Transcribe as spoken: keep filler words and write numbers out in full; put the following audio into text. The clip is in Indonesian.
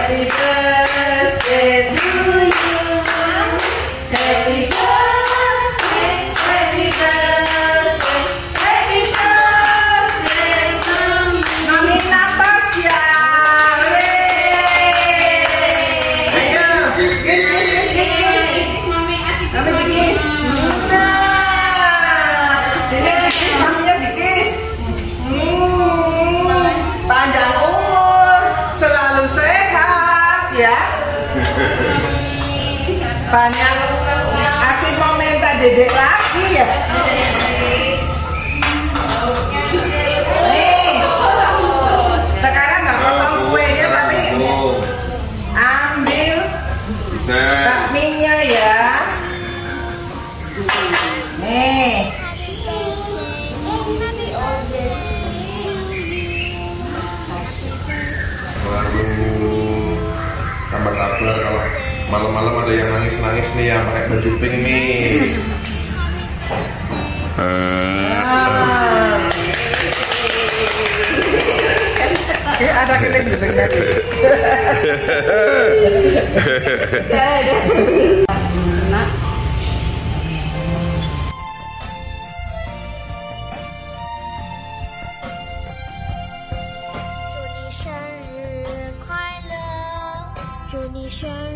Happy birthday to you. Happy birthday, happy birthday, happy birthday to you. Mami Natasha. Ayo, kiss, kiss, kiss, kiss. Mami asik. Mami kiss. Sini dikis, maminya dikis. Hmm, panjang umur, selalu sehat ya. Banyak Aci mau minta dedek lagi ya. Nih, sekarang nggak potong kuenya tapi ambil bakminya ya. Nih. Waduh, tambah sabar kalau malam-malam ada yang nangis-nangis nih yang pakai baju pink nih. Ya, ada kita juga tadi. Nak. 祝你生日快乐，祝你生